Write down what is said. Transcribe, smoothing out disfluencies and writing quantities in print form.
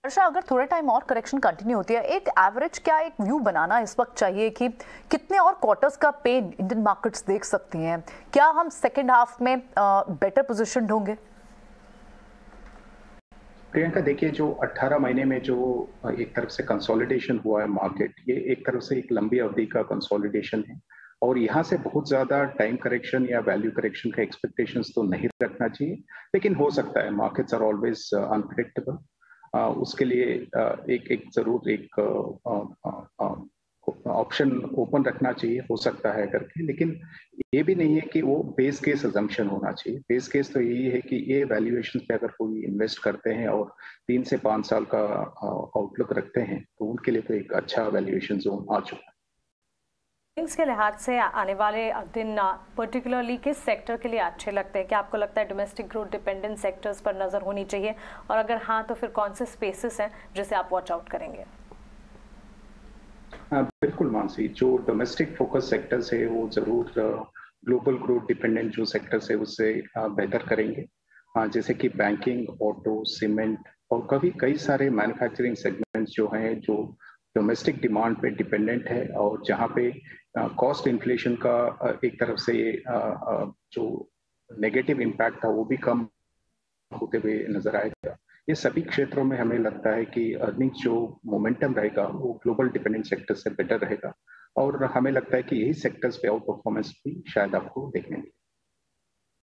वर्षा, अगर थोड़े टाइम और करेक्शन कंटिन्यू होती है, एक एवरेज क्या एक व्यू बनाना इस वक्त चाहिए कि कितने और क्वार्टर्स का पेन इंडियन मार्केट्स देख सकती हैं? क्या हम सेकेंड हाफ में बेटर पोजिशन होंगे? प्रियंका, देखिए, जो 18 महीने में जो एक तरफ से कंसोलिडेशन हुआ है मार्केट, ये एक तरफ से एक लंबी अवधि का कंसोलिडेशन है और यहाँ से बहुत ज्यादा टाइम करेक्शन या वैल्यू करेक्शन का एक्सपेक्टेशंस तो नहीं रखना चाहिए। लेकिन हो सकता है, मार्केट्स आर ऑलवेज अनप्रेडिक्टेबल। उसके लिए एक एक जरूर एक ऑप्शन ओपन रखना चाहिए, हो सकता है करके। लेकिन ये भी नहीं है कि वो बेस केस अजम्पशन होना चाहिए। बेस केस तो यही है कि ये वैल्यूएशन पे अगर कोई इन्वेस्ट करते हैं और 3 से 5 साल का आउटलुक रखते हैं तो उनके लिए तो एक अच्छा वैल्यूएशन जोन आ चुका है। के लिहाज से आने वाले दिन पर्टिकुलरली किस सेक्टर के लिए अच्छे लगते हैं? क्या आपको लगता है डोमेस्टिक ग्रोथ डिपेंडेंट सेक्टर्स पर नजर होनी चाहिए, और अगर हाँ तो फिर कौन से स्पेसेस हैं जिसे आप वॉच आउट करेंगे? बिल्कुल मानसी, जो डोमेस्टिक फोकस सेक्टर्स है वो जरूर ग्लोबल ग्रोथ डिपेंडेंट जो सेक्टर्स है उससे बेहतर करेंगे। जैसे कि बैंकिंग, ऑटो, सीमेंट और कई सारे मैन्युफैक्चरिंग सेगमेंट्स जो हैं, जो डोमेस्टिक डिमांड पे डिपेंडेंट है और जहाँ पे कॉस्ट इन्फ्लेशन का एक तरफ से जो नेगेटिव इम्पैक्ट था वो भी कम होते हुए नजर आएगा। ये सभी क्षेत्रों में हमें लगता है कि अर्निंग्स जो मोमेंटम रहेगा वो ग्लोबल डिपेंडेंट सेक्टर से बेटर रहेगा और हमें लगता है कि यही सेक्टर्स पे आउट परफॉर्मेंस भी शायद आपको देखने मिले।